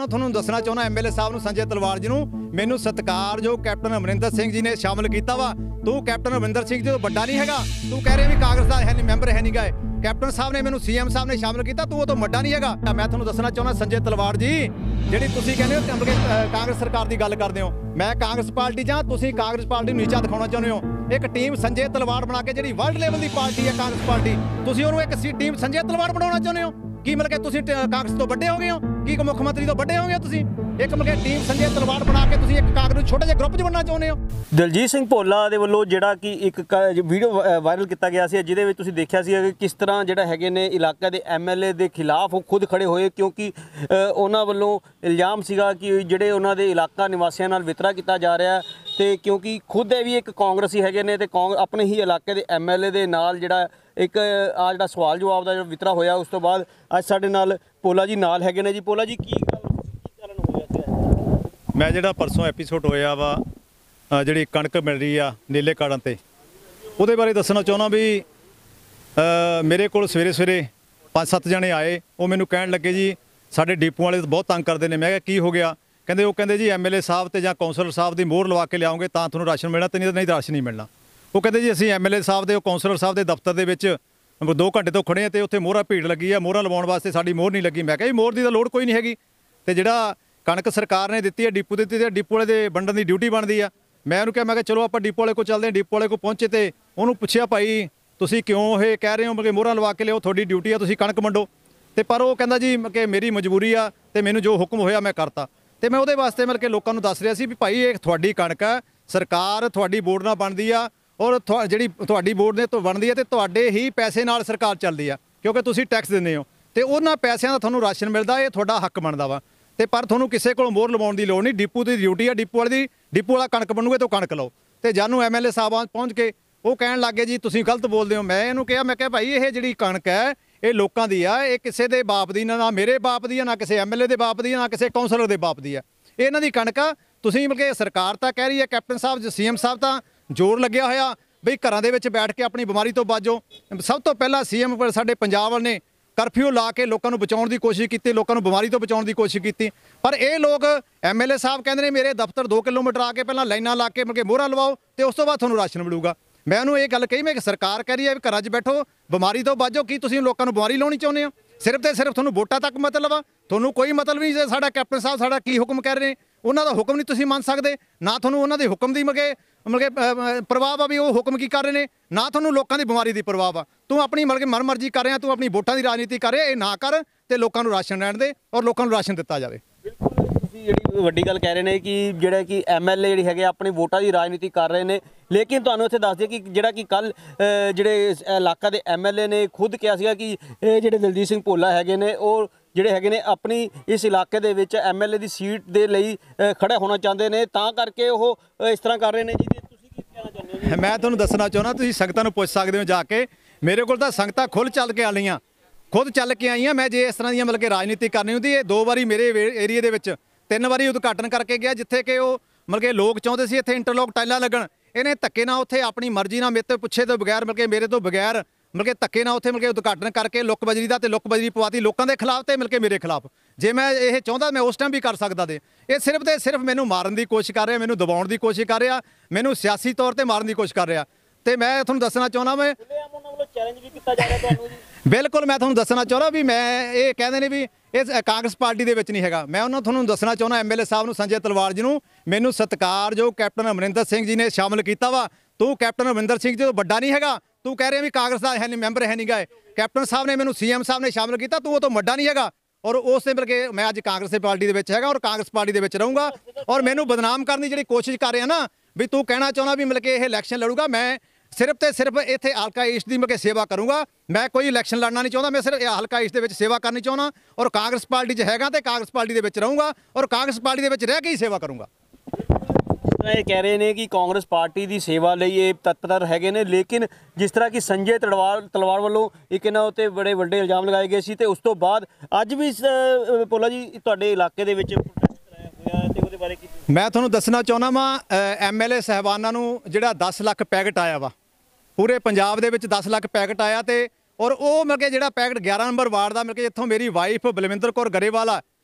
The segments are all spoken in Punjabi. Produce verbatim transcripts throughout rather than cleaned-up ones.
ना तुहानूं दसना चाहुंदा एम एल ए साहब नूं संजय तलवार जी नूं मैनूं सत्कारयोग कैप्टन अमरिंदर सिंह जी ने शामिल किया वा। तू कैप्टन अमरिंदर सिंह जी तो वड्डा नहीं हैगा, तू कह रहे भी कांग्रेस का है नहीं मैंबर है नहीं गए। कैप्टन साहब ने मैनूं सी एम साहब ने शामिल किया, तू वो तो वड्डा नहीं हैगा। मैं तुहानूं दसना चाहुंदा संजय तलवार जी जिहड़ी तुसीं कहंदे हो कि कांग्रेस सरकार की गल करदे हो, मैं कांग्रेस पार्टी जां तुसीं कांग्रेस पार्टी नूं नीचा दिखाउणा चाहुंदे हो। एक टीम संजय तलवार बना के जिहड़ी वर्ल्ड लेवल की पार्टी है कांग्रेस पार्टी, तुसीं ओनूं एक टीम संजय तलवार बनाउणा चाहुंदे हो की मतलब कि तुसीं कांग्रेस तो वड्डे हो गए हो की मुख मंत्री तो वड्डे हो गए तुसीं एक मतलब टीम संजय तलवार बना के तुसीं एक कांग्रेस छोटे ਜਿਹੇ ग्रुप च बनना चाहुंदे हो। ਦਲਜੀਤ ਸਿੰਘ ਭੋਲਾ ਦੇ ਵੱਲੋਂ ਜਿਹੜਾ ਕਿ ਇੱਕ ਵੀਡੀਓ ਵਾਇਰਲ ਕੀਤਾ ਗਿਆ ਸੀ ਜਿਹਦੇ ਵਿੱਚ ਤੁਸੀਂ ਦੇਖਿਆ ਸੀ ਕਿ ਕਿਸ ਤਰ੍ਹਾਂ ਜਿਹੜਾ ਹੈਗੇ ਨੇ ਇਲਾਕੇ ਦੇ ਐਮ ਐਲ ਏ ਦੇ ਖਿਲਾਫ ਉਹ ਖੁਦ ਖੜੇ ਹੋਏ ਕਿਉਂਕਿ ਉਹਨਾਂ ਵੱਲੋਂ ਇਲਜ਼ਾਮ ਸੀਗਾ ਕਿ ਜਿਹੜੇ ਉਹਨਾਂ ਦੇ ਇਲਾਕਾ ਨਿਵਾਸੀਆਂ ਨਾਲ ਵਿਤਕਰਾ ਕੀਤਾ ਜਾ ਰਿਹਾ ਤੇ ਕਿਉਂਕਿ ਖੁਦ ਇਹ ਵੀ ਇੱਕ ਕਾਂਗਰਸੀ ਹੈਗੇ ਨੇ ਤੇ ਆਪਣੇ ਹੀ ਇਲਾਕੇ ਦੇ ਐਮ ਐਲ ਏ ਦੇ ਨਾਲ ਜਿਹੜਾ एक आ जो सवाल जवाब का जो वितरा होया उस तो बाद अज साडे नाल पोला जी नाल हैगे ने जी। पोला जी की कारण होया? मैं जिहड़ा परसों एपीसोड होया वा जिहड़ी कणक मिल रही आ नीले कार्डां ते उहदे बारे दसना चाहुंदा भी मेरे कोल सवेरे सवेरे पाँच सत्त जने आए वो मैनूं कहण लगे जी साडे डिपू वाले बहुत तंग करते हैं। मैं कहा की हो गया? कहंदे वो कहंदे जी एम एल ए साहब ते जां कौंसलर साहब की मोहर लवा के लियाओगे तां तुहानूं राशन मिलना ते नहीं नहीं राशन नहीं मिलना। वो कहते जी असीं एम एल ए साहब के कौंसलर साहब के दफ्तर के विच दो घंटे तो खड़े हैं तो उत्थे मोहरा भीड़ लगी है, मोहरा लवाउण वास्ते साडी मोहर नहीं लगी। मैं कहा जी मोहर की तो लोड़ कोई नहीं हैगी ते जिहड़ा कणक सरकार ने दित्ती है डिपू दित्ती है डिपू वाले दे वंडण दी ड्यूटी बनदी आ। मैं उहनूं कहा मैं कहा चलो आपां डिपू वाले को चलदे, डिपू वाले को पहुंचे तो उहनूं पुछिया भाई तुसीं क्यों ये कह रहे हो कि मोहरा लवा के लिओ तुहाडी ड्यूटी आ तुसीं कणक वंडो ते पर वो कहंदा जी कि मेरी मजबूरी आ ते मैनूं जो हुक्म होया मैं करता ते मैं उहदे वास्ते मतलब कि लोकां नूं दस रिहा सी भी भाई ये तुहाडी कणक आ सरकार तुहाडी बोर्ड नाल बनदी आ और जी तुहाडी बोर्ड ने तो बनती है तो तुहाडे ही पैसे नाल सरकार चलती है क्योंकि तुसीं टैक्स दिंदे हो तो उन्हां पैसों का तुहानूं राशन मिलता है, तुहाडा हक बनता वा। तो पर तुहानूं किसी कोल मोहर लवाउण दी लोड़ नहीं, डिपू की ड्यूटी है डिपू वाली डिपू वाला कणक बनूगे तो कणक लो। तो जानू एम एल ए साहब पहुँच के वो कहण लग गए जी तुसीं गलत बोलते हो। मैं इहनूं कहा मैं कहा भाई ये जिहड़ी कणक है ये लोकां दी आ, ये किसी दे बाप दी ना मेरे बाप दी ना किसी एम एल ए दे बाप दी ना किसी कौंसलर दे बाप दी है, ये इन्हां दी कणक आ। तुसीं मतलब कि सरकार तां कह रही है कैप्टन साहब सी एम साहब तां जोर लग्या होया बई घरां दे विच बैठ के अपनी बीमारी तो बाजो। सब तो पहला सी एम साडे पंजाब ने करफ्यू ला के लोगों को बचाउण दी कोशिश की, लोगों को बीमारी तो बचाउण दी कोशिश की। पर ये लोग एम एल ए साहब कहते हैं मेरे दफ्तर दो किलोमीटर आके पहला लाइनां ला के मतलब मोहरा लवाओ तो उस तो बाद तुहानूं राशन मिलूगा। मैं उन्होंने ये गल कही मैं कि सरकार कह रही है भी घरां च बैठो बीमारी तो बाजो, की तुसीं लोगों को बीमारी लाउणी चाहुंदे हो? सिर्फ तो सिर्फ तुहानूं वोटां तक मतलब आ, तुहानूं कोई मतलब नहीं साडा कैप्टन साहब साडा की हुक्म कह रहे हैं उन्हों का हुक्म नहीं तुसीं मन सकते ना तुहानूं उन्हों दे हुक्म दी मतलब मतलब प्रवाह आ भी वो हुक्म की कर रहे हैं ना तुहानूं लोकां दी बीमारी दी प्रवाह आ। तू अपनी मतलब मन मर्जी कर रहा, तू अपनी वोटां दी राजनीति कर रहा, ये ना कर ते लोकां नूं राशन लैण दे और लोकां नूं राशन दित्ता जावे। ਜਿਹੜੀ ਵੱਡੀ ਗੱਲ ਕਹਿ ਰਹੇ ਨੇ ਕਿ ਜਿਹੜਾ ਕਿ ਐਮ ਐਲ ਏ ਜਿਹੜੇ ਹੈਗੇ ਆਪਣੀ ਵੋਟਾਂ ਦੀ ਰਾਜਨੀਤੀ ਕਰ ਰਹੇ ਨੇ, ਲੇਕਿਨ ਤੁਹਾਨੂੰ ਇੱਥੇ ਦੱਸ ਦਈਏ ਕਿ ਜਿਹੜਾ ਕਿ ਕੱਲ ਜਿਹੜੇ ਇਲਾਕਾ ਦੇ ਐਮ ਐਲ ਏ ਨੇ ਖੁਦ ਕਿਹਾ ਸੀਗਾ ਕਿ ਇਹ ਜਿਹੜੇ ਦਲਜੀਤ ਸਿੰਘ ਭੋਲਾ ਹੈਗੇ ਨੇ ਉਹ ਜਿਹੜੇ ਹੈਗੇ ਨੇ ਆਪਣੀ ਇਸ ਇਲਾਕੇ ਦੇ ਵਿੱਚ ਐਮ ਐਲ ਏ ਦੀ ਸੀਟ ਦੇ ਲਈ ਖੜੇ ਹੋਣਾ ਚਾਹੁੰਦੇ ਨੇ ਤਾਂ ਕਰਕੇ ਉਹ ਇਸ ਤਰ੍ਹਾਂ ਕਰ ਰਹੇ ਨੇ ਜੀ। ਤੁਸੀਂ ਕੀ ਕਹਿਣਾ ਚਾਹੁੰਦੇ ਹੋ? ਮੈਂ ਤੁਹਾਨੂੰ ਦੱਸਣਾ ਚਾਹੁੰਦਾ ਤੁਸੀਂ ਸੰਗਤਾਂ ਨੂੰ ਪੁੱਛ ਸਕਦੇ ਹੋ ਜਾ ਕੇ, ਮੇਰੇ ਕੋਲ ਤਾਂ ਸੰਗਤਾਂ ਖੁਦ ਚੱਲ ਕੇ ਆ ਲਈਆਂ खुद चल के आई हाँ। मैं जे इस तरह की मतलब कि राजनीति करनी होंगी ये दो बारी मेरे एरिए दे विच तीन बारी उद्घाटन करके गया जिथे कि वो मतलब कि लोग चाहते सी इत्थे इंटरलॉक टाइलां लगन, इन्हें धक्के ना उत्थे अपनी मर्जी ना मेरे तो पुछे तो बगैर मतलब कि मेरे तो बगैर मतलब कि धक्के ना उत्थे मतलब कि उद्घाटन करके लुक बजरी का लुक बजरी पवाती लोगों के खिलाफ तो मतलब कि मेरे खिलाफ। जे मैं ये चाहता मैं उस टाइम भी कर सकता थे, ये सिर्फ तो सिर्फ मैनू मारन की कोशिश कर रहा, मैनू दबाउण की कोशिश कर रहा, मैनू सियासी तौर पर मारन की कोशिश कर रहा। तो मैं तुहानूं दसना चाहुंदा मैं चैलेंज भी किया जा रहा है बिल्कुल मैं तुहानूं दसना चाहुंदा भी मैं ये कहते हैं भी इस कांग्रेस पार्टी दे विच नहीं हैगा। मैं उन्होंने तुहानूं दसना चाहुंदा एम एल ए साहब नूं संजय तलवार जी नूं मैनूं सत्कारयोग कैप्टन अमरिंदर सिंह जी ने शामिल किया वा। तू कैप्टन अमरिंदर सिंह जी तो वड्डा नहीं हैगा, तू कह रहे भी कांग्रेस का है नहीं मैंबर है नहीं गए। कैप्टन साहब ने मैनूं सी एम साहब ने शामिल किया, तू वो तो वड्डा नहीं हैगा। और उस दिन बल्कि मैं अज कांग्रेस की पार्टी के हैगा और कांग्रेस पार्टी के रहूँगा और मैनूं बदनाम करने की जी कोशिश कर रहे हैं ना भी तू कहना चाहना भी मतलब कि यह इलैक्शन लड़ूगा। मैं सिर्फ तो सिर्फ इत्थे हल्का ईस्ट की मतलब सेवा करूँगा, मैं कोई इलैक्शन लड़ना नहीं चाहता। मैं सिर्फ हल्का ईस्ट के सेवा करनी चाहना और कांग्रेस पार्टी हैगा तो कांग्रेस पार्टी के रहूँगा और कांग्रेस पार्टी के रह के ही सेवा करूँगा। ये कह रहे हैं कि कांग्रेस पार्टी की सेवा लिए ये तत्पर हैगे ने, लेकिन जिस तरह की संजय तलवार तलवार वालों एक इन्हां उत्ते बड़े वड्डे इल्जाम लगाए गए सी ते उस तो बाद अज भी पोला जी तुहाडे इलाके दे विच प्रोटेस्ट कराया होया ते उहदे बारे की मैं तुहानूं दसना चाहुंदा वा एम एल ए साहबानां नूं जिहड़ा दस लख पैकेट आया वा पूरे पंजाब दे विच दस लख पैकेट आया ते और वो मतलब कि जिहड़ा पैकेट ग्यारह नंबर वार्ड का मतलब कि इत्थों मेरी वाइफ बलविंदर कौर गरेवाल आ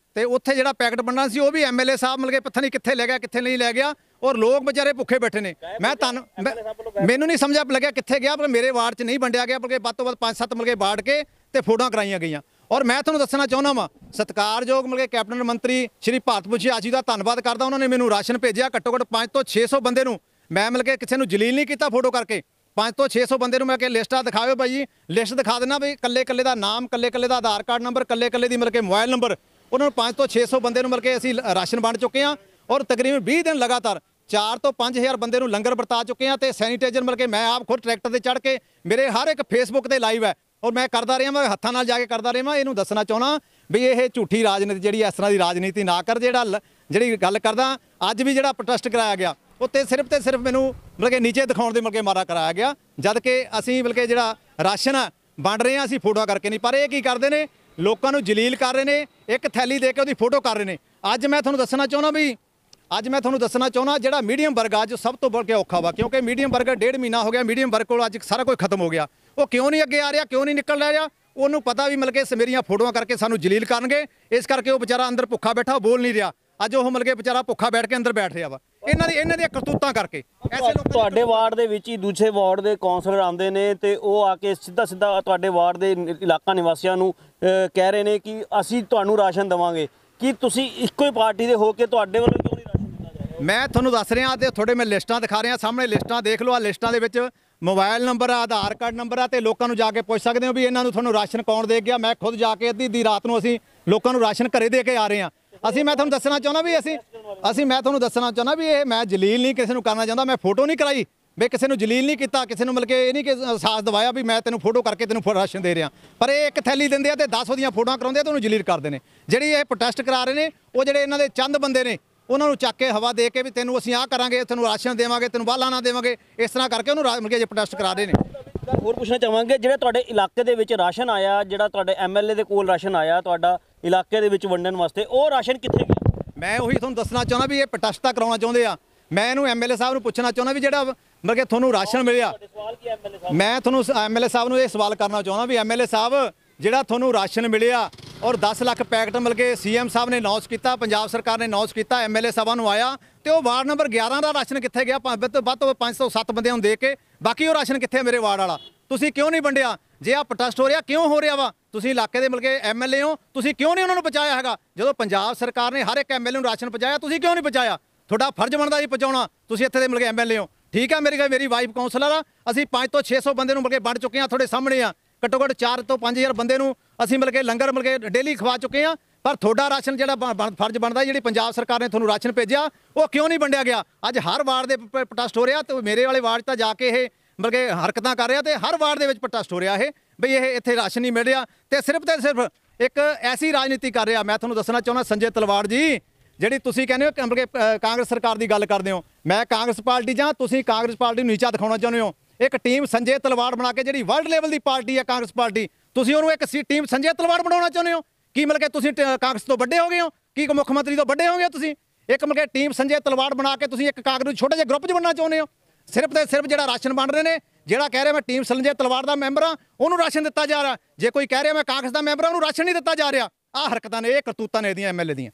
ਤੇ ਉੱਥੇ ਜਿਹੜਾ ਪੈਕਟ ਬਣਨਾ ਸੀ ਉਹ ਵੀ ਐਮਐਲਏ ਸਾਹਿਬ ਮਿਲ ਕੇ ਪਤਾ ਨਹੀਂ ਕਿੱਥੇ ਲੈ ਗਿਆ ਕਿੱਥੇ ਨਹੀਂ ਲੈ ਗਿਆ ਔਰ ਲੋਕ ਵਿਚਾਰੇ ਭੁੱਖੇ ਬੈਠੇ ਨੇ। ਮੈਂ ਤੁਹਾਨੂੰ ਮੈਂ- ਮੈਨੂੰ ਨਹੀਂ ਸਮਝ ਲੱਗਿਆ ਕਿੱਥੇ ਗਿਆ, ਪਰ ਮੇਰੇ ਵਾਰਡ 'ਚ ਨਹੀਂ ਵੰਡਿਆ ਗਿਆ, ਬਲਕਿ ਵੱਧ ਤੋਂ ਵੱਧ ਪੰਜ ਸੱਤ ਮਿਲ ਕੇ ਬਾੜ ਕੇ ਤੇ ਫੋਟੋਆਂ ਕਰਾਈਆਂ ਗਈਆਂ। ਔਰ ਮੈਂ ਤੁਹਾਨੂੰ ਦੱਸਣਾ ਚਾਹੁੰਦਾ ਵਾਂ, ਸਤਿਕਾਰਯੋਗ ਮਿਲ ਕੇ ਕੈਬਨਿਟ ਮੰਤਰੀ ਸ਼੍ਰੀ ਭਾਰਤ ਭੂਸ਼ਣ ਆਜੀ ਦਾ ਧੰਨਵਾਦ ਕਰਦਾ। ਉਹਨਾਂ ਨੇ ਮੈਨੂੰ ਰਾਸ਼ਨ ਭੇਜਿਆ ਘੱਟੋ ਘੱਟ ਪੰਜ ਤੋਂ ਛੇ ਸੌ ਬੰਦੇ ਨੂੰ। ਮੈਂ ਮਿਲ ਕੇ ਕਿਸੇ ਨੂੰ ਜਲੀਲ ਨਹੀਂ ਕੀਤਾ ਫੋਟੋ ਕਰਕੇ। ਪੰਜ ਤੋਂ ਛੇ ਸੌ ਬੰਦੇ ਨੂੰ ਮੈਂ ਕਿ ਲਿਸਟਾਂ ਦਿਖਾਇਓ ਬਾਈ ਜੀ, ਲਿਸਟ ਦਿਖਾ ਦੇਣਾ ਵੀ ਕੱਲੇ ਕੱਲੇ ਦਾ ਨਾਮ, ਕੱਲੇ ਕੱਲੇ ਦਾ ਆਧਾਰ ਕਾਰਡ ਨੰਬਰ, ਕੱਲੇ ਕੱਲੇ ਦੀ ਮਿਲ ਕੇ ਮੋਬਾਈਲ ਨੰਬਰ। ਉਹਨਾਂ ਨੂੰ ਪੰਜ ਤੋਂ ਛੇ ਸੌ ਬੰਦੇ ਨੂੰ ਮਿਲ ਕੇ ਅਸੀਂ ਰਾਸ਼ਨ ਵੰਡ ਚੁੱਕੇ ਹਾਂ ਔਰ ਤਕਰੀਬਨ ਵੀਹ ਦਿਨ ਲਗਾਤਾਰ ਚਾਰ ਤੋਂ ਪੰਜ ਹਜ਼ਾਰ ਬੰਦੇ ਨੂੰ ਲੰਗਰ ਵਰਤਾ ਚੁੱਕੇ ਹਾਂ ਤੇ ਸੈਨੀਟਾਈਜ਼ਰ ਮਿਲ ਕੇ ਮੈਂ ਆਪ ਖੁਦ ਟਰੈਕਟਰ ਤੇ ਚੜ੍ਹ ਕੇ ਮੇਰੇ ਹਰ ਇੱਕ ਫੇਸਬੁੱਕ ਤੇ ਲਾਈਵ ਹੈ ਔਰ ਮੈਂ ਕਰਦਾ ਰਿਹਾ, ਮੈਂ ਹੱਥਾਂ ਨਾਲ ਜਾ ਕੇ ਕਰਦਾ ਰਿਹਾ। ਇਹਨੂੰ ਦੱਸਣਾ ਚਾਹੁੰਦਾ ਵੀ ਇਹ ਝੂਠੀ ਰਾਜਨੀਤੀ ਜਿਹੜੀ ਇਸ ਤਰ੍ਹਾਂ ਦੀ ਰਾਜਨੀਤੀ ਨਾ ਕਰ। ਜਿਹੜਾ ਜਿਹੜੀ ਗੱਲ ਕਰਦਾ ਅੱਜ ਵੀ ਜਿਹੜਾ ਪ੍ਰੋਟੈਸਟ ਕਰਾਇਆ ਗਿਆ ਉੱਤੇ ਸਿਰਫ ਤੇ ਸਿਰਫ ਮੈਨੂੰ ਮਤਲਬ ਕਿ ਨੀਚੇ ਦਿਖਾਉਣ ਦੇ ਮਤਲਬ ਮਾਰਾ ਕਰਾਇਆ ਗਿਆ, ਜਦ ਕਿ ਅਸੀਂ ਮਤਲਬ ਕਿ ਜਿਹੜਾ ਰਾਸ਼ਨ ਵੰਡ ਰਹੇ ਹਾਂ ਅਸੀਂ ਫੋਟੋਆਂ ਕਰਕੇ ਨਹੀਂ। ਪਰ ਇਹ ਕੀ ਕਰਦੇ ਨੇ, ਲੋਕਾਂ ਨੂੰ ਜਲੀਲ ਕਰ ਰਹੇ ਨੇ, ਇੱਕ ਥੈਲੀ ਦੇ ਕੇ ਉਹਦੀ ਫੋਟੋ ਕਰ ਰਹੇ ਨੇ। ਅੱਜ ਮੈਂ ਤੁਹਾਨੂੰ ਦੱਸਣਾ ਚਾਹੁੰਦਾ ਵੀ ਅੱਜ ਮੈਂ ਤੁਹਾਨੂੰ ਦੱਸਣਾ ਚਾਹੁੰਦਾ ਜਿਹੜਾ ਮੀਡੀਅਮ ਵਰਗ ਆ ਜੋ ਸਭ ਤੋਂ ਵੱਧ ਕੇ ਔਖਾ ਵਾ, ਕਿਉਂਕਿ ਮੀਡੀਅਮ ਵਰਗ ਡੇਢ ਮਹੀਨਾ ਹੋ ਗਿਆ ਮੀਡੀਅਮ ਵਰਗ ਕੋਲ ਅੱਜ ਸਾਰਾ ਕੁਝ ਖਤਮ ਹੋ ਗਿਆ। ਉਹ ਕਿਉਂ ਨਹੀਂ ਅੱਗੇ ਆ ਰਿਹਾ, ਕਿਉਂ ਨਹੀਂ ਨਿਕਲ ਰਿਹਾ? ਉਹਨੂੰ ਪਤਾ ਵੀ ਮਿਲ ਕੇ ਮੇਰੀਆਂ ਫੋਟੋਆਂ ਕਰਕੇ ਸਾਨੂੰ ਜਲੀਲ ਕਰਨਗੇ, ਇਸ ਕਰਕੇ ਉਹ ਵਿਚਾਰਾ ਅੰਦਰ ਭੁੱਖਾ ਬੈਠਾ, ਉਹ ਬੋਲ ਨਹੀਂ ਰਿਹਾ। ਅੱਜ ਉਹ ਮਿਲ ਕੇ ਵਿਚਾਰਾ ਭੁੱਖਾ ਬੈਠ ਕੇ ਅੰਦਰ ਬੈਠ ਰਿਹਾ ਵਾ ਇਹਨਾਂ ਦੀ ਇਹਨਾਂ ਦੀਆਂ ਕਰਤੂਤਾਂ ਕਰਕੇ। ਐਸੇ ਲੋਕ ਤੁਹਾਡੇ ਵਾਰਡ ਦੇ ਵਿੱਚ ਹੀ ਦੂਜੇ ਵਾਰਡ ਦੇ ਕੌਂਸਲਰ ਆਉਂਦੇ ਨੇ ਤੇ ਉਹ ਆ ਕੇ ਸਿੱਧਾ ਸਿੱਧਾ ਤੁਹਾਡੇ ਵਾਰਡ ਦੇ ਇਲਾਕਾ ਨਿਵਾਸੀਆਂ ਨੂੰ ਅਹ, ਕਹਿ ਰਹੇ ਨੇ ਕਿ ਅਸੀਂ ਤੁਹਾਨੂੰ ਰਾਸ਼ਨ ਦੇਵਾਂਗੇ। ਕੀ ਤੁਸੀਂ ਇੱਕੋ ਹੀ ਪਾਰਟੀ ਦੇ ਹੋ ਕੇ ਤੁਹਾਡੇ ਵੱਲੋਂ ਕਿਉਂ ਨਹੀਂ ਰਾਸ਼ਨ ਦਿੱਤਾ ਜਾ ਰਿਹਾ? ਮੈਂ ਤੁਹਾਨੂੰ ਦੱਸ ਰਿਹਾ ਤੇ ਤੁਹਾਡੇ ਮੈਂ ਲਿਸਟਾਂ ਦਿਖਾ ਰਿਹਾ, ਸਾਹਮਣੇ ਲਿਸਟਾਂ ਦੇਖ ਲਓ। ਆ ਲਿਸਟਾਂ ਦੇ ਵਿੱਚ ਮੋਬਾਈਲ ਨੰਬਰ ਆ, ਆਧਾਰ ਕਾਰਡ ਨੰਬਰ ਆ ਤੇ ਲੋਕਾਂ ਨੂੰ ਜਾ ਕੇ ਪੁੱਛ ਸਕਦੇ ਹੋ ਵੀ ਇਹਨਾਂ ਨੂੰ ਤੁਹਾਨੂੰ ਰਾਸ਼ਨ ਕੌਣ ਦੇ ਗਿਆ। ਮੈਂ ਖੁਦ ਜਾ ਕੇ ਅੱਧੀ ਅੱਧੀ ਰਾਤ ਨੂੰ ਅਸੀਂ ਲੋਕਾਂ ਨੂੰ ਰਾਸ਼ਨ ਘਰੇ ਦੇ ਕੇ ਆ ਰਹੇ ਹਾਂ। ਅਸੀਂ ਮੈਂ ਤੁਹਾਨੂੰ ਦੱਸਣਾ ਚਾਹੁੰਦਾ ਵੀ ਅਸੀਂ ਅਸੀਂ ਮੈਂ ਤੁਹਾਨੂੰ ਦੱਸਣਾ ਚਾਹੁੰਦਾ ਵੀ ਇਹ ਮੈਂ ਜਲੀਲ ਨਹੀਂ ਕਿਸੇ ਨੂੰ ਕਰਨਾ ਚਾਹੁੰਦਾ। ਮੈਂ ਫੋਟੋ ਨਹੀਂ ਕਰਾਈ ਵੀ ਕਿਸੇ ਨੂੰ ਜਲੀਲ ਨਹੀਂ ਕੀਤਾ, ਕਿਸੇ ਨੂੰ ਮਿਲ ਕੇ ਇਹ ਨਹੀਂ ਕਿ ਅਹਿਸਾਸ ਦਿਵਾਇਆ ਵੀ ਮੈਂ ਤੈਨੂੰ ਫੋਟੋ ਕਰਕੇ ਤੈਨੂੰ ਰਾਸ਼ਨ ਦੇ ਰਿਹਾ। ਪਰ ਇਹ ਇੱਕ ਥੈਲੀ ਦਿੰਦੇ ਆ ਤੇ ਦਸ ਉਹਦੀਆਂ ਫੋਟੋਆਂ ਕਰਾਉਂਦੇ ਆ ਤੇ ਉਹਨੂੰ ਜਲੀਲ ਕਰਦੇ ਨੇ। ਜਿਹੜੀ ਇਹ ਪ੍ਰੋਟੈਸਟ ਕਰਾ ਰਹੇ ਨੇ ਉਹ ਜਿਹੜੇ ਇਹਨਾਂ ਦੇ ਚੰਦ ਬੰਦੇ ਨੇ ਉਹਨਾਂ ਨੂੰ ਚੱਕ ਕੇ ਹਵਾ ਦੇ ਕੇ ਵੀ ਤੈਨੂੰ ਅਸੀਂ ਆਹ ਕਰਾਂਗੇ, ਤੈਨੂੰ ਰਾਸ਼ਨ ਦੇਵਾਂਗੇ, ਤੈਨੂੰ ਬਾਲਾ ਨਾ ਦੇਵਾਂਗੇ, ਇਸ ਤਰ੍ਹਾਂ ਕਰਕੇ ਉਹਨੂੰ ਮਿਲ ਕੇ ਜੇ ਪ੍ਰੋਟੈਸਟ ਕਰਾ ਰਹੇ ਨੇ। ਹੋਰ ਪੁੱਛਣਾ ਚਾਹਾਂਗੇ, ਜਿਹੜਾ ਤੁਹਾਡੇ ਇਲਾਕੇ ਦੇ ਵਿੱਚ ਰਾਸ਼ਨ ਆਇਆ, ਜਿਹੜਾ ਤੁਹਾਡੇ ਐਮਐਲਏ ਦੇ ਕੋਲ ਰਾਸ਼ਨ ਆਇਆ ਤੁਹਾਡਾ ਇਲਾਕੇ ਦੇ ਵਿੱਚ ਵੰਡਣ ਵਾਸਤੇ, ਉਹ ਰਾਸ਼ਨ ਕਿੱਥੇ ਗਿਆ? ਮੈਂ ਉਹੀ ਤੁਹਾਨੂੰ ਦੱਸਣਾ ਚਾਹੁੰਦਾ ਵੀ ਇਹ ਪ੍ਰੋਟੈਸਟ ਤਾਂ ਕਰਾਉਣਾ ਚਾਹੁੰਦੇ ਆ। ਮੈਂ ਇਹਨੂੰ ਐਮਐਲਏ ਸਾਹਿਬ ਨੂੰ ਪੁੱਛਣਾ ਚਾਹੁੰਦਾ ਵੀ ਜਿਹੜਾ ਮਤਲਬ ਕਿ ਤੁਹਾਨੂੰ ਰਾਸ਼ਨ ਮਿਲਿਆ, ਸਵਾਲ ਕੀ ਐਮਐਲਏ ਸਾਹਿਬ? ਮੈਂ ਤੁਹਾਨੂੰ ਐਮਐਲਏ ਸਾਹਿਬ ਨੂੰ ਇਹ ਸਵਾਲ ਕਰਨਾ ਚਾਹੁੰਦਾ ਵੀ ਐਮਐਲਏ ਸਾਹਿਬ ਜਿਹੜਾ ਤੁਹਾਨੂੰ ਰਾਸ਼ਨ ਮਿਲਿਆ ਔਰ ਦਸ ਲੱਖ ਪੈਕਟ ਮਿਲ ਕੇ ਸੀਐਮ ਸਾਹਿਬ ਨੇ ਅਨਾਉਂਸ ਕੀਤਾ, ਪੰਜਾਬ ਸਰਕਾਰ ਨੇ ਅਨਾਉਂਸ ਕੀਤਾ, ਐਮਐਲਏ ਸਾਹਿਬਾਂ ਨੂੰ ਆਇਆ ਤੇ ਉਹ ਵਾਰਡ ਨੰਬਰ ਗਿਆਰਾਂ ਦਾ ਰਾਸ਼ਨ ਕਿੱਥੇ ਗਿਆ? ਵੱਧ ਤੋਂ ਵੱਧ ਪੰਜ ਸੌ ਸੱਤ ਬੰਦਿਆਂ ਨੂੰ ਦੇ ਕੇ ਬਾਕੀ ਉਹ ਰਾਸ਼ਨ ਕਿੱਥੇ ਮੇਰੇ ਵਾਰਡ ਵਾਲਾ? ਤੁਸੀਂ ਕਿਉਂ ਨਹੀਂ ਵੰਡਿਆ? ਜੇ ਆ ਪ੍ਰੋਟੈਸਟ ਹੋ ਰਿਹਾ ਕਿਉਂ ਹੋ ਰਿਹਾ ਵਾ? ਤੁਸੀਂ ਇਲਾਕੇ ਦੇ ਮਿਲ ਕੇ ਐਮਐਲਏ ਹੋ, ਤੁਸੀਂ ਕਿਉਂ ਨਹੀਂ ਉਹਨਾਂ ਨੂੰ ਪਹੁੰਚਾਇਆ ਹੈਗਾ? ਜਦੋਂ ਪੰਜਾਬ ਸਰਕਾਰ ਨੇ ਹਰ ਇੱਕ ਐਮਐਲਏ ਨੂੰ ਰਾਸ਼ਨ ਪਹੁੰਚਾਇਆ, ਤੁਸੀਂ ਕਿਉਂ ਨਹੀਂ ਪਹੁੰਚਾਇਆ? ਤੁਹਾਡਾ ਫਰਜ਼ ਬਣਦਾ ਜੀ ਪਹੁੰਚਾਉਣਾ। ਤੁਸੀਂ ਇੱਥੇ ਦੇ ਮਿਲ ਕੇ ਐਮਐਲਏ ਹੋ, ਠੀਕ ਆ। ਮੇਰੀ ਗੱਲ ਮੇਰੀ ਵਾਈਫ ਕਾਉਂਸਲਰ ਆ, ਅਸੀਂ ਪੰਜ ਤੋਂ ਛੇ ਸੌ ਬੰਦੇ ਨੂੰ ਮਿਲ ਕੇ ਵੰਡ ਚੁੱਕੇ ਹਾਂ, ਤੁਹਾਡੇ ਸਾਹਮਣੇ ਆ। ਘੱਟੋ ਘੱਟ ਚਾਰ ਤੋਂ ਪੰਜ ਹਜ਼ਾਰ ਬੰਦੇ ਨੂੰ ਅਸੀਂ ਮਿਲ ਕੇ ਲੰਗਰ ਮਿਲ ਕੇ ਡੇਲੀ ਖਵਾ ਚੁੱਕੇ ਹਾਂ। ਪਰ ਤੁਹਾਡਾ ਰਾਸ਼ਨ ਜਿਹੜਾ ਫਰਜ਼ ਬਣਦਾ, ਜਿਹੜੀ ਪੰਜਾਬ ਸਰਕਾਰ ਨੇ ਤੁਹਾਨੂੰ ਰਾਸ਼ਨ ਭੇਜਿਆ, ਉਹ ਕਿਉਂ ਨਹੀਂ ਵੰਡਿਆ ਗਿਆ? ਅੱਜ ਹਰ ਵਾਰਡ ਦੇ ਪ੍ਰੋਟੈਸਟ ਹੋ ਰਿਹਾ ਤੇ ਮੇਰੇ ਵਾਲੇ ਵਾਰਡ 'ਚ ਤਾਂ ਜਾ ਕੇ ਇਹ ਮਤਲਬ ਕਿ ਹਰਕਤਾਂ ਕਰ ਰਿਹਾ ਤੇ ਹਰ ਵਾਰਡ ਦੇ ਵਿੱਚ ਪ੍ਰੋਟੈਸਟ ਹੋ ਰਿਹਾ ਇਹ ਬਈ ਇਹ ਇੱਥੇ ਰਾਸ਼ਨ ਨਹੀਂ ਮਿਲ ਰਿਹਾ ਤੇ ਸਿਰਫ ਤੇ ਸਿਰਫ ਇੱਕ ਐਸੀ ਰਾਜਨੀਤੀ ਕਰ ਰਿਹਾ। ਮੈਂ ਤੁਹਾਨੂੰ ਦੱਸਣਾ ਚਾਹੁੰਦਾ ਸੰਜੇ ਤਲਵਾੜ ਜੀ, ਜਿਹੜੀ ਤੁਸੀਂ ਕਹਿੰਦੇ ਹੋ ਕਿ ਕਾਂਗਰਸ ਸਰਕਾਰ ਦੀ ਗੱਲ ਕਰਦੇ ਹੋ, ਮੈਂ ਕਾਂਗਰਸ ਪਾਰਟੀ ਜਾਂ ਤੁਸੀਂ ਕਾਂਗਰਸ ਪਾਰਟੀ ਨੂੰ ਨੀਚਾ ਦਿਖਾਉਣਾ ਚਾਹੁੰਦੇ ਹੋ। ਇੱਕ ਟੀਮ ਸੰਜੇ ਤਲਵਾੜ ਬਣਾ ਕੇ ਜਿਹੜੀ ਵਰਲਡ ਲੈਵਲ ਦੀ ਪਾਰਟੀ ਹੈ ਕਾਂਗਰਸ ਪਾਰਟੀ, ਤੁਸੀਂ ਉਹਨੂੰ ਇੱਕ ਟੀਮ ਸੰਜੇ ਤਲਵਾੜ ਬਣਾਉਣਾ ਚਾਹੁੰਦੇ ਹੋ। ਕੀ ਮਿਲ ਕੇ ਤੁਸੀਂ ਕਾਂਗਰਸ ਤੋਂ ਵੱਡੇ ਹੋ ਗਏ ਹੋ? ਕੀ ਮੁੱਖ ਮੰਤਰੀ ਤੋਂ ਵੱਡੇ ਹੋ ਗਏ ਤੁਸੀਂ? ਇੱਕ ਮਿਲ ਕੇ ਟੀਮ ਸੰਜੇ ਤਲਵਾੜ ਬਣਾ ਕੇ ਤੁਸੀਂ ਇੱਕ ਕਾਂਗਰਸ ਛੋਟੇ ਜਿਹੇ ਗਰੁੱਪ 'ਚ ਬਣਨਾ ਚਾਹੁੰਦੇ ਹੋ। ਸਿਰਫ ਤੇ ਸਿਰਫ ਜਿਹੜਾ ਰਾਸ਼ਨ ਵੰਡ ਰਹੇ ਨੇ, ਜਿਹੜਾ ਕਹਿ ਰਿਹਾ ਮੈਂ ਟੀਮ ਸੰਜੇ ਤਲਵਾੜ ਦਾ ਮੈਂਬਰ ਆ, ਉਹਨੂੰ ਰਾਸ਼ਨ ਦਿੱਤਾ ਜਾ ਰਿਹਾ। ਜੇ ਕੋਈ ਕਹਿ ਰਿਹਾ ਮੈਂ ਕਾਂਗਰਸ ਦਾ ਮੈਂਬਰ ਆ, ਉਹਨੂੰ ਰਾਸ਼ਨ ਨਹੀਂ ਦਿੱਤਾ ਜਾ ਰਿਹਾ। ਆਹ ਹਰਕਤਾਂ ਨੇ, ਇਹ ਕਰਤੂਤਾਂ ਨੇ ਇਹਦੀਆਂ ਐਮਐਲਏ ਦੀਆਂ।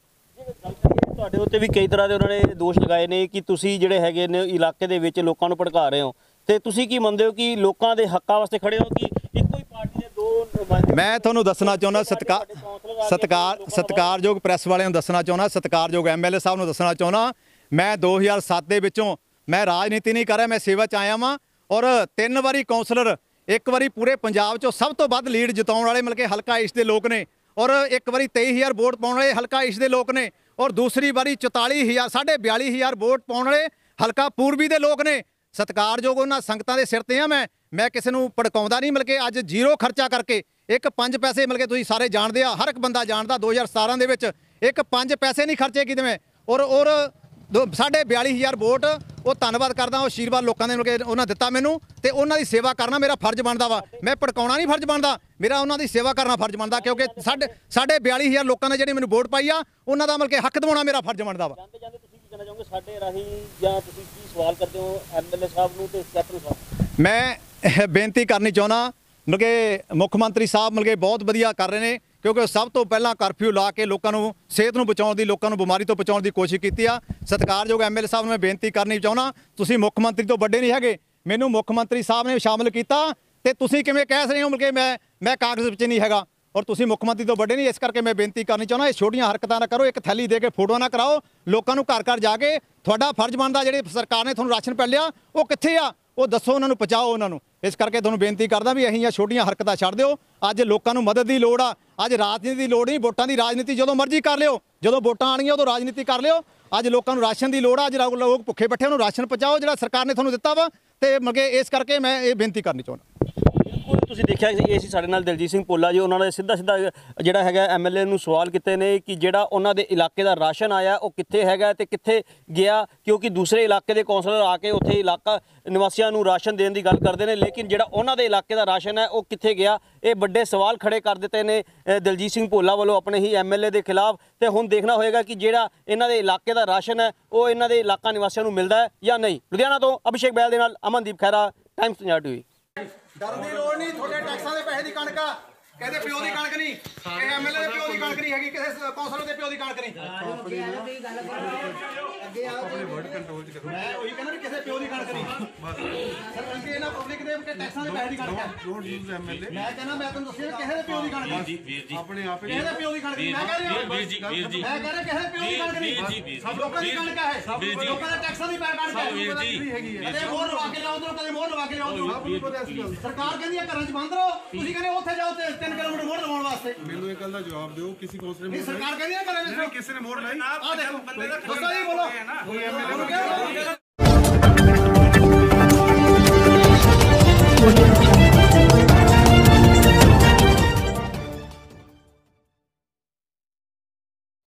ਤੁਹਾਡੇ ਉੱਤੇ ਵੀ ਕਈ ਤਰ੍ਹਾਂ ਦੇ ਉਹਨਾਂ ਨੇ ਦੋਸ਼ ਲਗਾਏ ਨੇ ਕਿ ਤੁਸੀਂ ਜਿਹੜੇ ਹੈਗੇ ਨੇ ਇਲਾਕੇ ਦੇ ਵਿੱਚ ਲੋਕਾਂ ਨੂੰ ਭੜਕਾ ਰਹੇ ਹੋ, ਤੇ ਤੁਸੀਂ ਕੀ ਮੰਨਦੇ ਹੋ ਕਿ ਲੋਕਾਂ ਦੇ ਹੱਕਾਂ ਵਾਸਤੇ ਖੜੇ ਹੋ ਕਿ ਇੱਕੋ ਹੀ ਪਾਰਟੀ ਦੇ ਦੋ ਨੁਮਾਇੰਦੇ? ਮੈਂ ਤੁਹਾਨੂੰ ਦੱਸਣਾ ਚਾਹੁੰਦਾ ਸਤਿਕਾਰ ਸਤਿਕਾਰ ਸਤਿਕਾਰਯੋਗ ਪ੍ਰੈਸ ਵਾਲਿਆਂ ਨੂੰ ਦੱਸਣਾ ਚਾਹੁੰਦਾ, ਸਤਿਕਾਰਯੋਗ ਐਮਐਲਏ ਸਾਹਿਬ ਨੂੰ ਦੱਸਣਾ ਚਾਹੁੰਦਾ, ਮੈਂ ਦੋ ਹਜ਼ਾਰ ਸੱਤ ਦੇ ਵਿੱਚੋਂ ਮੈਂ ਰਾਜਨੀਤੀ ਨਹੀਂ ਕਰ ਰਿਹਾ, ਮੈਂ ਸੇਵਾ 'ਚ ਆਇਆ ਵਾਂ ਔਰ ਤਿੰਨ ਵਾਰੀ ਕੌਂਸਲਰ, ਇੱਕ ਵਾਰੀ ਪੂਰੇ ਪੰਜਾਬ 'ਚੋਂ ਸਭ ਤੋਂ ਵੱਧ ਲੀਡ ਜਿਤਾਉਣ ਵਾਲੇ ਮਿਲ ਕੇ ਹਲਕਾ ਈਸਟ ਦੇ ਲੋਕ ਨੇ ਔਰ ਇੱਕ ਵਾਰੀ ਤੇਈ ਹਜ਼ਾਰ ਵੋਟ ਪਾਉਣ ਵਾਲੇ ਹਲਕਾ ਈਸਟ ਦੇ ਲੋਕ ਨੇ ਔਰ ਦੂਸਰੀ ਵਾਰੀ ਚੁਤਾਲੀ ਹਜ਼ਾਰ ਸਾਢੇ ਬਿਆਲੀ ਹਜ਼ਾਰ ਵੋਟ ਪਾਉਣ ਵਾਲੇ ਹਲਕਾ ਪੂਰਬੀ ਦੇ ਲੋਕ ਨੇ। ਸਤਿਕਾਰਯੋਗ ਉਹਨਾਂ ਸੰਗਤਾਂ ਦੇ ਸਿਰ ਤੇ ਆ ਮੈਂ ਮੈਂ ਕਿਸੇ ਨੂੰ ਭੜਕਾਉਂਦਾ ਨਹੀਂ। ਮਿਲ ਕੇ ਅੱਜ ਜ਼ੀਰੋ ਖਰਚਾ ਕਰਕੇ ਇੱਕ ਪੰਜ ਪੈਸੇ ਮਿਲ ਕੇ ਤੁਸੀਂ ਸਾਰੇ ਜਾਣਦੇ ਆ, ਹਰ ਇੱਕ ਬੰਦਾ ਜਾਣਦਾ ਦੋ ਹਜ਼ਾਰ ਸਤਾਰਾਂ ਦੇ ਵਿੱਚ ਇੱਕ ਪੰਜ ਪੈਸੇ ਨਹੀਂ ਖਰਚੇ ਕਿਤੇ ਔਰ ਔਰ ਸਾਢੇ ਬਿਆਲੀ ਹਜ਼ਾਰ ਵੋਟ। ਉਹ ਧੰਨਵਾਦ ਕਰਦਾ, ਉਹ ਆਸ਼ੀਰਵਾਦ ਲੋਕਾਂ ਨੇ ਮਿਲ ਕੇ ਉਹਨਾਂ ਦਿੱਤਾ ਮੈਨੂੰ ਤੇ ਉਹਨਾਂ ਦੀ ਸੇਵਾ ਕਰਨਾ ਮੇਰਾ ਫਰਜ਼ ਬਣਦਾ ਵਾ। ਮੈਂ ਭੜਕਾਉਣਾ ਨਹੀਂ ਫਰਜ਼ ਬਣਦਾ, ਮੇਰਾ ਉਹਨਾਂ ਦੀ ਸੇਵਾ ਕਰਨਾ ਫਰਜ਼ ਬਣਦਾ ਕਿਉਂਕਿ ਸਾਡੇ ਸਾਢੇ ਬਿਆਲੀ ਹਜ਼ਾਰ ਲੋਕਾਂ ਨੇ ਜਿਹੜੀ ਮੈਨੂੰ ਵੋਟ ਪਾਈ ਆ, ਉਹਨਾਂ ਦਾ ਮਿਲ ਕੇ ਹੱਕ ਦਿਵਾਉਣਾ ਮੇਰਾ ਫਰਜ਼ ਬਣਦਾ ਵਾ। ਜਾਂਦੇ ਜਾਂਦੇ ਤੁਸੀਂ ਕੀ ਕਹਿਣਾ ਚਾਹੋਗੇ ਸਾਡੇ ਰਾਹੀਂ, ਜਾਂ ਤੁਸੀਂ ਕੀ ਸਵਾਲ ਕਰਦੇ ਹੋ ਐਮਐਲਏ ਸਾਹਿਬ ਨੂੰ ਤੇ ਕੈਪਟਨ ਸਾਹਿਬ? ਮੈਂ ਬੇਨਤੀ ਕਰਨੀ ਚਾਹੁੰਦਾ ਮਿਲ ਕੇ ਮੁੱਖ ਮੰਤਰੀ ਸਾਹਿਬ ਮਿਲ ਕੇ ਬਹੁਤ ਵਧੀਆ ਕਰ ਰਹੇ ਨੇ। ਕਿਉਂਕਿ ਸਭ ਤੋਂ ਪਹਿਲਾਂ ਕਰਫਿਊ ਲਾ ਕੇ ਲੋਕਾਂ ਨੂੰ ਸਿਹਤ ਨੂੰ ਬਚਾਉਣ ਦੀ, ਲੋਕਾਂ ਨੂੰ ਬਿਮਾਰੀ ਤੋਂ ਬਚਾਉਣ ਦੀ ਕੋਸ਼ਿਸ਼ ਕੀਤੀ ਆ। ਸਤਿਕਾਰਯੋਗ ਐਮਐਲਏ ਸਾਹਿਬ ਨੂੰ ਮੈਂ ਬੇਨਤੀ ਕਰਨੀ ਚਾਹੁੰਦਾ, ਤੁਸੀਂ ਮੁੱਖ ਮੰਤਰੀ ਤੋਂ ਵੱਡੇ ਨਹੀਂ ਹੈਗੇ, ਮੈਨੂੰ ਮੁੱਖ ਮੰਤਰੀ ਸਾਹਿਬ ਨੇ ਸ਼ਾਮਲ ਕੀਤਾ ਤੇ ਤੁਸੀਂ ਕਿਵੇਂ ਕਹਿ ਰਹੇ ਹੋ ਕਿ ਮੈਂ ਮੈਂ ਕਾਗਜ਼ ਵਿੱਚ ਨਹੀਂ ਹੈਗਾ, ਔਰ ਤੁਸੀਂ ਮੁੱਖ ਮੰਤਰੀ ਤੋਂ ਵੱਡੇ ਨਹੀਂ। ਇਸ ਕਰਕੇ ਮੈਂ ਬੇਨਤੀ ਕਰਨੀ ਚਾਹੁੰਦਾ, ਇਹ ਛੋਟੀਆਂ ਹਰਕਤਾਂ ਨਾ ਕਰੋ, ਇੱਕ ਥੈਲੀ ਦੇ ਕੇ ਫੋਟੋਆਂ ਨਾ ਕਰਾਓ, ਲੋਕਾਂ ਨੂੰ ਘਰ ਘਰ ਜਾ ਕੇ ਤੁਹਾਡਾ ਫਰਜ਼ ਬਣਦਾ, ਜਿਹੜੇ ਸਰਕਾਰ ਨੇ ਤੁਹਾਨੂੰ ਰਾਸ਼ਨ ਪੈ ਲਿਆ ਉਹ ਕਿੱਥੇ ਆ ਉਹ ਦੱਸੋ, ਉਹਨਾਂ ਨੂੰ ਪਹੁੰਚਾਓ ਉਹਨਾਂ ਨੂੰ। ਇਸ ਕਰਕੇ ਤੁਹਾਨੂੰ ਬੇਨਤੀ ਕਰਦਾ ਵੀ ਅਸੀਂ ਇਹ ਛੋਟੀਆਂ ਹਰਕਤਾਂ ਛੱਡ ਦਿਓ। ਅੱਜ ਲੋਕਾਂ ਨੂੰ ਮਦਦ ਦੀ ਲੋੜ ਆ, ਅੱਜ ਰਾਜਨੀਤੀ ਦੀ ਲੋੜ ਨਹੀਂ, ਵੋਟਾਂ ਦੀ ਰਾਜਨੀਤੀ ਜਦੋਂ ਮਰਜ਼ੀ ਕਰ ਲਿਓ, ਜਦੋਂ ਵੋਟਾਂ ਆਣਗੀਆਂ ਉਦੋਂ ਰਾਜਨੀਤੀ ਕਰ ਲਿਓ। ਅੱਜ ਲੋਕਾਂ ਨੂੰ ਰਾਸ਼ਨ ਦੀ ਲੋੜ ਆ, ਅੱਜ ਲੋਕ ਭੁੱਖੇ ਬੈਠੇ ਉਹਨੂੰ ਰਾਸ਼ਨ ਪਹੁੰਚਾਓ ਜਿਹੜਾ ਸਰਕਾਰ ਨੇ ਤੁਹਾਨੂੰ ਦਿੱਤਾ ਵਾ। ਤੇ ਮਗੇ ਇਸ ਕਰਕੇ ਮੈਂ ਇਹ ਬੇਨਤੀ ਕਰਨੀ ਚਾਹੁੰਦਾ। ਤੁਸੀਂ ਦੇਖਿਆ ਇਹ ਸੀ ਸਾਡੇ ਨਾਲ ਦਿਲਜੀਤ ਸਿੰਘ ਭੋਲਾ ਜੀ, ਉਹਨਾਂ ਨੇ ਸਿੱਧਾ ਸਿੱਧਾ ਜਿਹੜਾ ਹੈਗਾ ਐਮਐਲਏ ਨੂੰ ਸਵਾਲ ਕੀਤੇ ਨੇ ਕਿ ਜਿਹੜਾ ਉਹਨਾਂ ਦੇ ਇਲਾਕੇ ਦਾ ਰਾਸ਼ਨ ਆਇਆ ਉਹ ਕਿੱਥੇ ਹੈਗਾ ਤੇ ਕਿੱਥੇ ਗਿਆ, ਕਿਉਂਕਿ ਦੂਸਰੇ ਇਲਾਕੇ ਦੇ ਕੌਂਸਲਰ ਆ ਕੇ ਉੱਥੇ ਇਲਾਕਾ ਨਿਵਾਸੀਆਂ ਨੂੰ ਰਾਸ਼ਨ ਦੇਣ ਦੀ ਗੱਲ ਕਰਦੇ ਨੇ, ਲੇਕਿਨ ਜਿਹੜਾ ਉਹਨਾਂ ਦੇ ਇਲਾਕੇ ਦਾ ਰਾਸ਼ਨ ਹੈ ਉਹ ਕਿੱਥੇ ਗਿਆ, ਇਹ ਵੱਡੇ ਸਵਾਲ ਖੜੇ ਕਰ ਦਿੱਤੇ ਨੇ ਦਿਲਜੀਤ ਸਿੰਘ ਭੋਲਾ ਵੱਲੋਂ ਆਪਣੇ ਹੀ ਐਮਐਲਏ ਦੇ ਖਿਲਾਫ। ਤੇ ਹੁਣ ਦੇਖਣਾ ਹੋਏਗਾ ਕਿ ਜਿਹੜਾ ਇਹਨਾਂ ਦੇ ਇਲਾਕੇ ਦਾ ਰਾਸ਼ਨ ਹੈ ਉਹ ਇਹਨਾਂ ਦੇ ਇਲਾਕਾ ਨਿਵਾਸੀਆਂ ਨੂੰ ਮਿਲਦਾ ਹੈ ਜਾਂ ਨਹੀਂ। ਲੁਧਿਆਣਾ ਤੋਂ ਅਭਿਸ਼ੇਕ ਬੈਲ ਦੇ ਨਾਲ ਅਮਨਦੀਪ ਖਹਿਰਾ, ਟਾਈਮਸ ਪੰਜਾਬ ਟੀਵੀ। ਡਰਨ ਦੀ ਲੋੜ ਨਹੀਂ, ਤੁਹਾਡੇ ਟੈਕਸਾਂ ਦੇ ਪੈਸੇ ਦੀ ਕਣਕ ਆ, ਕਹਿੰਦੇ ਪਿਓ ਦੀ ਕਣਕ ਨਹੀਂ, ਇਹ ਐਮਐਲਏ ਦੇ ਪਿਓ ਦੀ ਕਣਕ ਨਹੀਂ ਹੈਗੀ, ਕਿਸੇ ਕੌਂਸਲਰ ਦੇ ਪਿਓ ਦੀ ਕਣਕ ਨਹੀਂ। ਆਪਣੇ ਵਰਡ ਕੰਟਰੋਲ ਚ ਕਰੋ, ਮੈਂ ਉਹੀ ਕਹਿੰਦਾ ਵੀ ਕਿਸੇ ਪਿਓ ਦੀ ਕਣਕ ਨਹੀਂ। ਸਰ ਅੰਕੇ ਇਹਨਾਂ ਪਬਲਿਕ ਦੇ ਟੈਕਸਾਂ ਦੇ ਪੈਸੇ ਦੀ ਕਣਕ ਹੈ। ਡੋਂਟ ਯੂਜ਼ ਐਮਐਲਏ, ਮੈਂ ਕਹਿੰਦਾ ਮੈਂ ਤੁਹਾਨੂੰ ਦੱਸਿਆ ਕਿਸੇ ਦੇ ਪਿਓ ਦੀ ਕਣਕ ਨਹੀਂ। ਵੀਰ ਜੀ ਆਪਣੇ ਆਪ ਕਿਸੇ ਦੇ ਪਿਓ ਦੀ ਕਣਕ ਨਹੀਂ, ਮੈਂ ਕਹਿ ਰਿਹਾ ਵੀਰ ਜੀ ਵੀਰ ਜੀ ਮੈਂ ਕਹਿ ਰਿਹਾ ਕਿਸੇ ਦੇ ਪਿਓ ਦੀ ਕਣਕ ਨਹੀਂ, ਸਭ ਲੋਕਾਂ ਦੀ ਕਣਕ ਹੈ, ਲੋਕਾਂ ਦੇ ਟੈਕਸਾਂ ਦੀ ਪੈਸੇ ਕਣਕ ਹੈ ਵੀਰ ਜੀ। ਕਦੇ ਮੋਹਰ ਲਵਾ ਕੇ ਲਿਆਓ, ਕਦੇ ਮੋਹਰ ਲਵਾ ਕੇ ਲਿਆਓ। ਸਰਕਾਰ ਕਹਿੰਦੀ ਹੈ ਘਰਾਂ 'ਚ ਬੰਦ ਰਹੋ, ਤੁਸੀਂ ਕਹਿੰਦੇ ਉੱਥੇ ਜਾਓ ਤੇ ਤਿੰਨ ਕਿਲੋਮੀਟਰ ਮੋਹਰ ਲਵਾਉਣ ਵਾਸਤੇ। ਮੈਨੂੰ ਇਹ ਗੱਲ ਦਾ ਜਵਾਬ ਦਿਓ, ਕਿਸੇ ਕੌਂਸਲਰ ਨੇ ਸਰਕਾਰ ਕਹਿੰਦੀ ਹੈ ਘਰਾਂ ਵਿੱਚ ਕਿਸੇ ਨੇ ਮੋਹਰ ਲਾਈ? ਆ ਦੇਖੋ ਬੰਦੇ ਦਾ ਦੱਸੋ ਜੀ, ਬੋਲੋ ਕੋਈ ਐਮਐਲਏ